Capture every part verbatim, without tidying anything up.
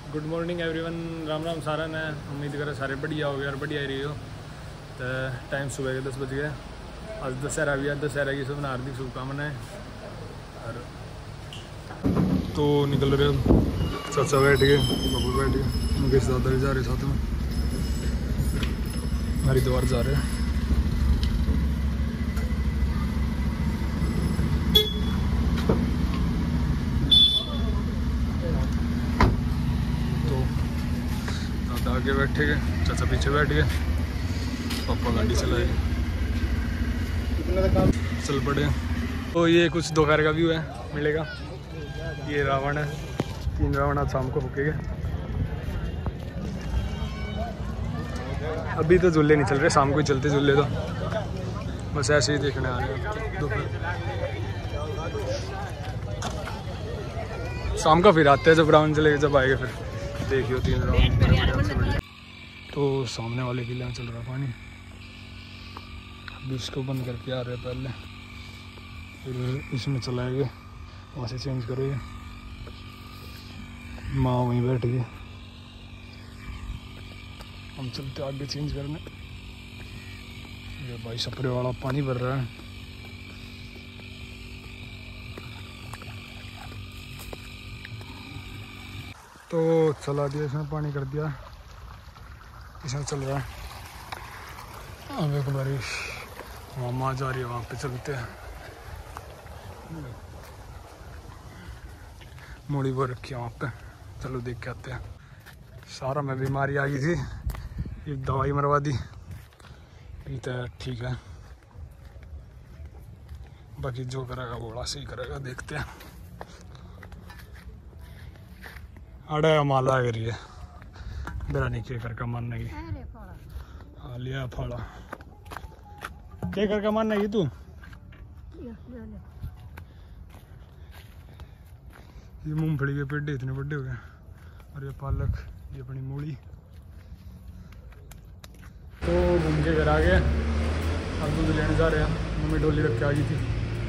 Good morning everyone, Ram Ram सारा ने। उम्मीद करें सारे बढ़िया हो गए और बढ़िया ही रही हो। तो टाइम सुबह के दस बज गए। आज दशहरा भी है, दशहरा की सब हार्दिक शुभकामनाएं। और तो निकल रहे हो, चाचा बैठ गए, बाबू बैठ गए, मुकेश दादा भी जा रहे साथ में, हरिद्वार जा रहे हैं। आगे बैठे गए, चाचा पीछे बैठ गए, पापा गाड़ी चलाए, चल पड़े। तो ये कुछ दोपहर का व्यू है मिलेगा। ये रावण है, तीन रावण आज शाम को फूकेंगे। अभी तो झूले नहीं चल रहे, शाम को ही चलते झूले, तो बस ऐसे ही देखने आ रहे हैं दोपहर। शाम का फिर आते हैं जब रावण चलेगा, जब आएगा फिर देखियो तीन राउंड। तो सामने वाले किले में चल रहा पानी, अभी इसको बंद करके आ रहे हैं पहले, फिर इसमें चलाएंगे, वहाँ से चेंज करेंगे। माँ वहीं बैठ गई, हम चलते आगे चेंज करने। ये भाई सपरे वाला पानी भर रहा है। तो चला दिया इसमें, पानी कर दिया, इसमें चल रहा है। अब एक बारिश वहाँ माँ जा रही है, वहाँ पे चलते हैं। मूड़ी वो रखी है वहाँ पे, चलो देख के आते हैं। सारा में बीमारी आ गई थी, ये दवाई मरवा दी, ये तो ठीक है, बाकी जो करेगा बोला सही करेगा, देखते हैं। अड़े माला करी है मेरा नहीं के कर का मन नहीं। हाँ लिया फाड़ा, क्या कर का मन नहीं तू। ये मूंगफली के पेड़ इतने बड़े हो गए, और ये पालक, ये अपनी मूली। तो घूम के घर आ गए, अब दूध लेने जा रहे हैं। मम्मी डोली रख के आ गई थी।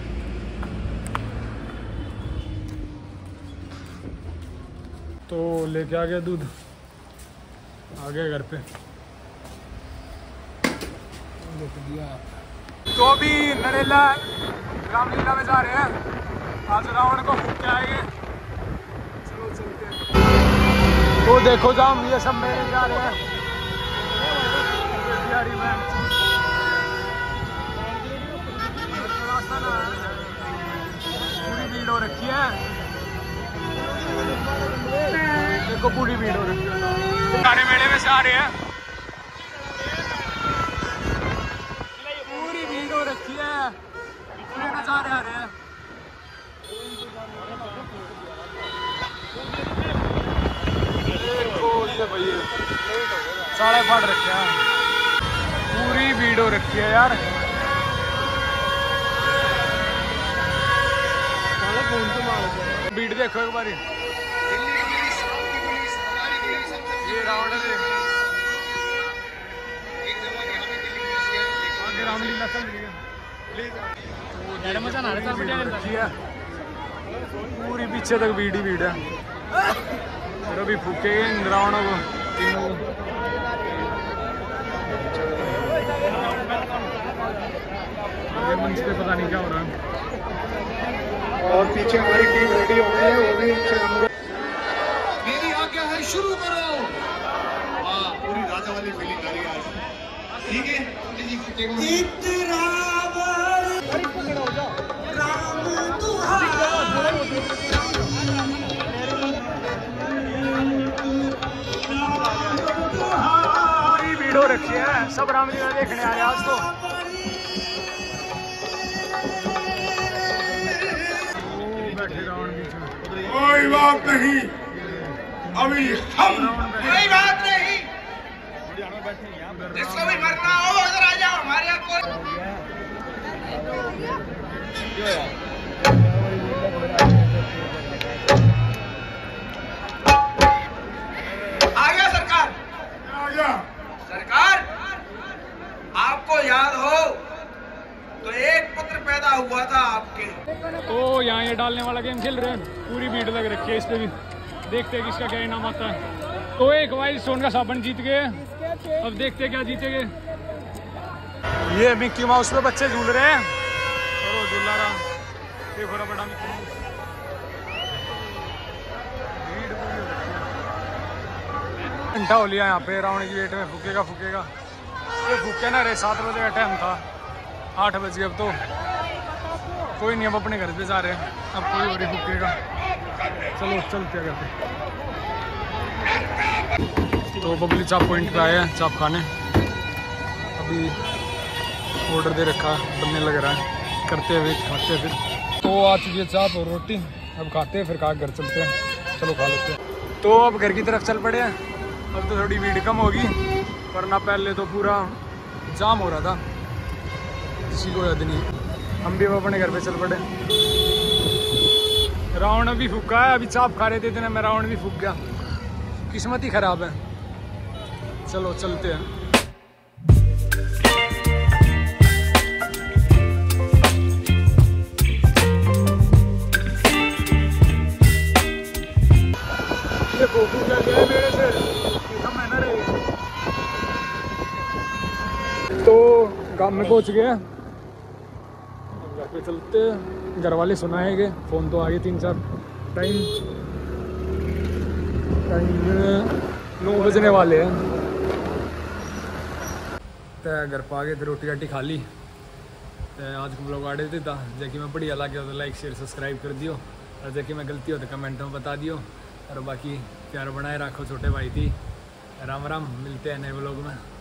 तो लेके आ गया दूध, आ गया घर पे, लेके दिया। तो अभी नरेला रामलीला में जा रहे हैं, आज रावण को फूक के आएंगे। चलो चलते हैं। तो देखो जाम, ये सब मेरे जा रहे हैं बिहारी में। पूरी भीड़ हो रखी है, देखो पूरी भीड़ हो रही है। सारे मेले में से आ रहे हैं, पूरी भीड़ हो रखी है, पूरे नजारे आ रहे हैं। देखो ये भैया सारे फाड़ रखे हैं, पूरी भीड़ हो रखी है यार। भीड़ देखो एक बारी, ये रावण है, आगे रामलीला चल रही है, पूरी पीछे तक भीड़ ही भीड़ है। फिर अभी फूकेंगे इन रावणों को तीनों। ये मंच पे पता नहीं क्या हो रहा है, और पीछे हमारी टीम रेडी हो गई है, वो भी मेरी आज्ञा है, शुरू करो। हाँ, पूरी राजा वाली फीलिंग आ रही है आज, ठीक है। पूरी भीड़ हो रखी है, सब रामलीला देखने आ रहे हैं आज। तो बैठे रावण बीच में, कोई बात नहीं, अभी हम, कोई बात नहीं, जिसको भी मरना हो उधर आ जाओ, हमारे यहाँ कोई। आ गया सरकार, आ गया सरकार। आपको याद हो तो एक पुत्र पैदा हुआ था आपके। तो यहाँ ये डालने वाला गेम खेल रहे हैं, पूरी भीड़ लग रखी है इस पे भी। देखते हैं किसका क्या इनाम आता है। तो एक वाइल्ड स्टोन का साबुन जीत गए, अब देखते हैं क्या जीतेंगे। ये मिक्की माउस पे बच्चे झूल रहे हैं और वो झूला रहा देखो रहा बड़ा मिक्की माउस। घंटा हो लिया यहाँ पे रावण की वेट में, फूकेगा फूकेगा ये फूके ना रे। सात बजे का टाइम था, आठ बज गए अब तो कोई नहीं, अब अपने घर पे जा रहे हैं। अब कोई और ही फूकेगा, चलो चलते हैं घर पे। तो बबली चाप पॉइंट पे आए हैं चाप खाने, अभी ऑर्डर दे रखा बनने लग रहा है, करते हुए खाते हैं फिर। तो आ चुकी है चाप और रोटी, अब खाते हैं फिर खा घर चलते हैं। चलो खा लेते हैं। तो अब घर की तरफ चल पड़े हैं। अब तो थोड़ी भीड़ कम होगी, वरना पहले तो पूरा जाम हो रहा था, किसी को याद नहीं। हम भी अपने घर पे चल पड़े। रावण भी फूका है, अभी चाप खा रहे थे इतने में रावण भी फूक गया, किस्मत ही खराब है। चलो चलते हैं। ये फोटो क्या गया मेरे से, है ना रे। तो गांव में पहुंच गए, घर पे चलते। घर वाले सुनाएंगे, फ़ोन तो आ गए तीन चार। टाइम टाइम नौ बजने वाले हैं। तो घर पर आ गए थे, रोटी राटी खा ली। तो आज को ब्लॉग आड़े था, जैकि मैं बढ़िया लगे तो लाइक शेयर सब्सक्राइब कर दियो, और जैकि मैं गलती हो तो कमेंट में बता दियो। और बाकी प्यार बनाए रखो छोटे भाई थी। राम राम, मिलते हैं नए ब्लॉग में।